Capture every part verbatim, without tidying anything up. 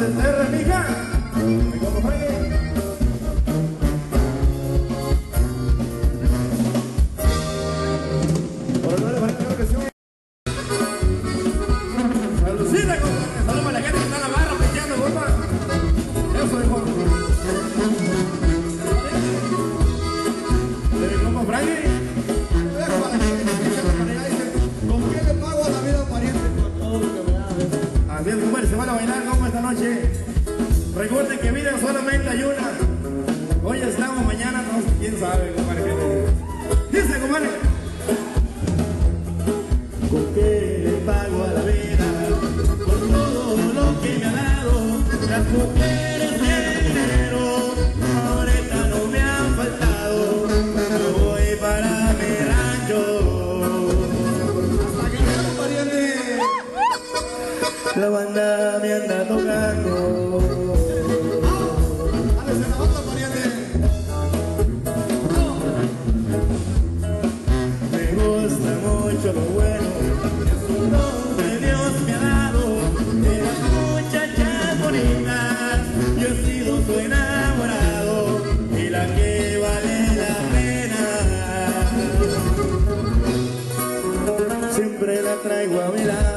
enterra, mija. Me como Frankie. Por no le va a dar que sí. Saludcita, compadre. Saludos para la gente que está en la barra pisteando, compa. Eso, hijo. De mi compa Frankie. ¿Con qué le pago a la vida pariente? Con todo lo que me da. Así es, compadre, se van a bailar como esta noche. Recuerden que vida solamente hay una. Hoy estamos, mañana no, quién sabe, compadre. Dice, compadre. ¿Con qué le pago a la vida? Por todo lo que me ha dado. Las mujeres y el dinero ahorita no me han faltado. Yo voy para mi rancho. Hasta que llegue, pariente. La banda me anda tocando. Dale, se la banda, pariente. Me gusta mucho lo bueno, es un don que Dios me ha dado. De las muchachas bonitas, yo he sido su enamorado y la que vale la pena. Siempre la traigo a mi lado.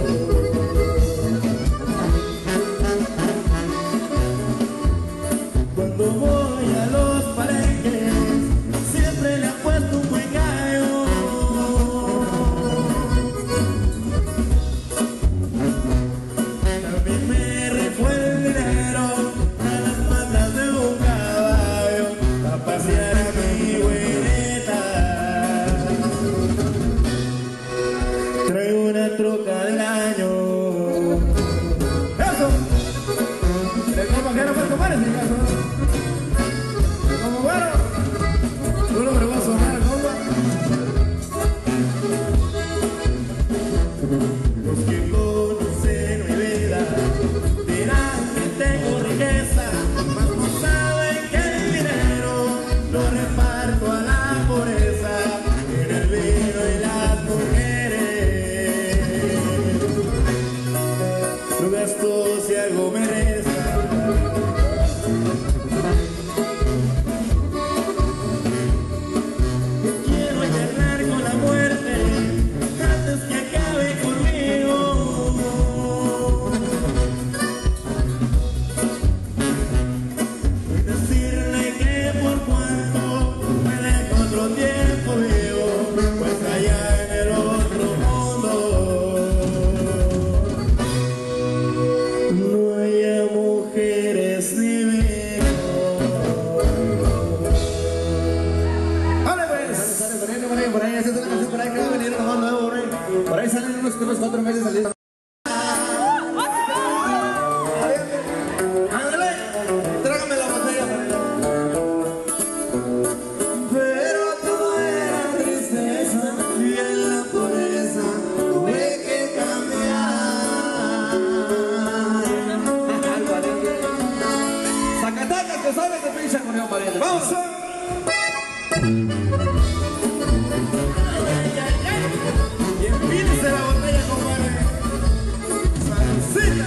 Cuando voy a los palenques, siempre le apuesto un buen gallo. También me rifó el dinero a las patas de un caballo a pasear a mi güereta. Traigo una troca del año. ¡Eso! ¿De cómo que no me tomares mi caso? Como bueno, solo me va a sonar, compa. Los que conocen mi vida dirán que tengo riqueza, mas no saben que el dinero lo reparto a la pobreza, en el vino y las mujeres. Lo gasto si algo me resta. Por ahí salen unos que unos cuatro meses saliendo. Ándale, trágame la botella. Pero todo era tristeza y en la pobreza tuve que cambiar. Zacatacas que sabes de pinche con el pariente. ¡Vamos! Pídese la botella, compadre. Saludcita.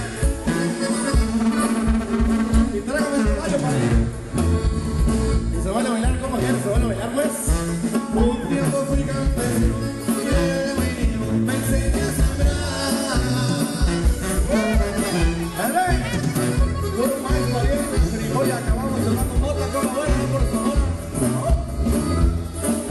Y trágame el caballo para ir. Y se van a bailar como quieran, se van a bailar pues. Un tiempo fui campesino y el niño me enseñé a sembrar. ¡Dale! Puro maíz, pariente, frijol y acabamos de tomar mota como bueno por Sonora.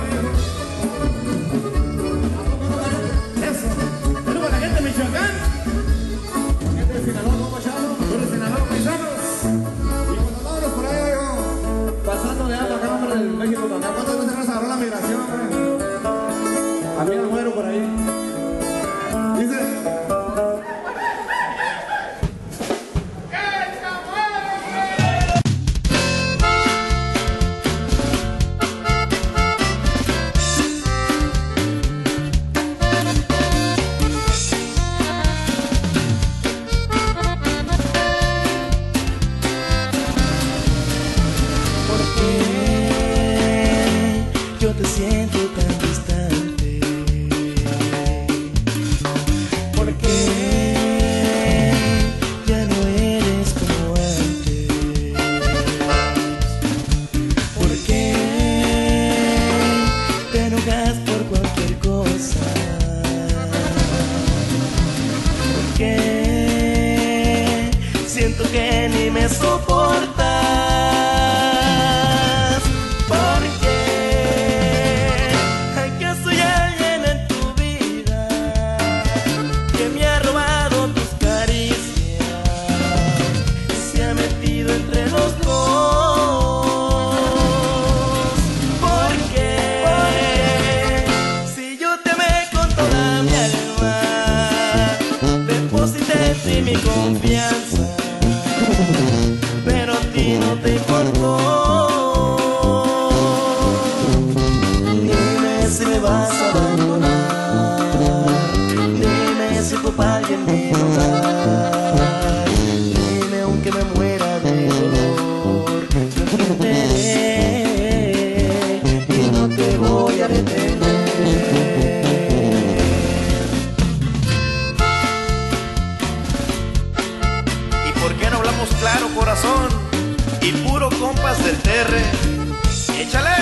Eso. Saludos a la gente de Michoacán. La gente de Sinaloa, ¿cómo echamos? Saludos de Sinaloa, paisanos. Y cuando andábamos por ahí, oigo, pasando de algo acá, hombre, del México, acá, ¿cuántas veces nos agarró la migración, hombre? A mí me muero por ahí. Dice... Yo te siento tan distante. ¿Por qué ya no eres como antes? ¿Por qué te enojas por cualquier cosa? ¿Por qué siento que ni me soportas? Entre los dos, ¿por qué? Si yo te amé con toda mi alma, deposité en ti mi confianza, pero a ti no te importó. Dime si me vas a abandonar, dime si ocupa alguien mi lugar, dime aunque me muera de dolor, yo intentaré y no te voy a detener. ¿Y por qué no hablamos claro, corazón? Y puro compas del terre. ¡Échale!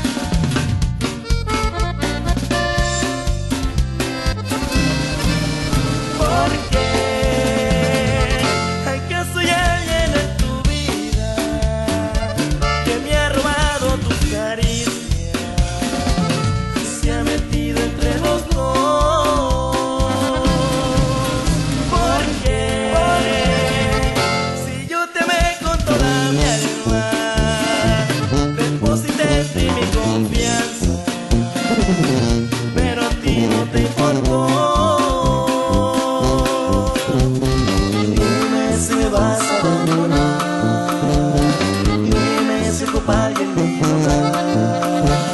¿Por qué? ¿Acaso ya alguien en tu vida que me ha robado tus caricias? Se ha metido entre los dos. ¿Por qué? Si yo te amé con toda mi alma, deposité en ti mi confianza, pero a ti no te importó. Dime si me vas a abandonar, dime si ocupa alguien mi lugar.